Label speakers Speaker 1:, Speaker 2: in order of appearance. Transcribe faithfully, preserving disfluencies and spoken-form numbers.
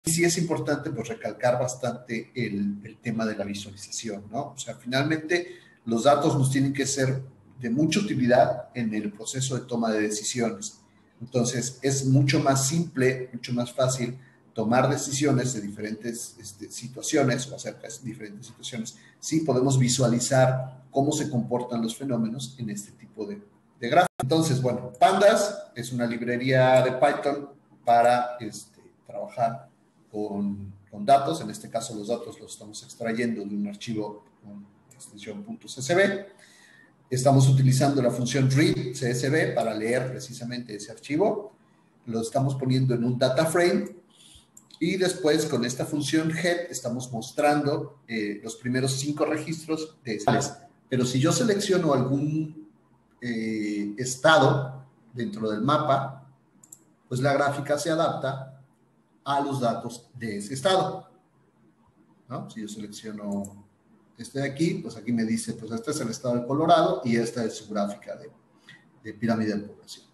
Speaker 1: Sí es importante pues recalcar bastante el, el tema de la visualización, ¿no? O sea, finalmente los datos nos tienen que ser de mucha utilidad en el proceso de toma de decisiones. Entonces, es mucho más simple, mucho más fácil tomar decisiones de diferentes este, situaciones o acerca de diferentes situaciones. Sí podemos visualizar cómo se comportan los fenómenos en este tipo de, de gráficos. Entonces, bueno, Pandas es una librería de Python para este, trabajar con, con datos. En este caso, los datos los estamos extrayendo de un archivo con extensión .csv. Estamos utilizando la función read C S V para leer precisamente ese archivo. Lo estamos poniendo en un data frame y después con esta función head estamos mostrando eh, los primeros cinco registros de esas. Pero si yo selecciono algún eh, estado dentro del mapa, pues la gráfica se adapta a los datos de ese estado, ¿no? Si yo selecciono este de aquí, pues aquí me dice, pues este es el estado de Colorado y esta es su gráfica de, de pirámide de población.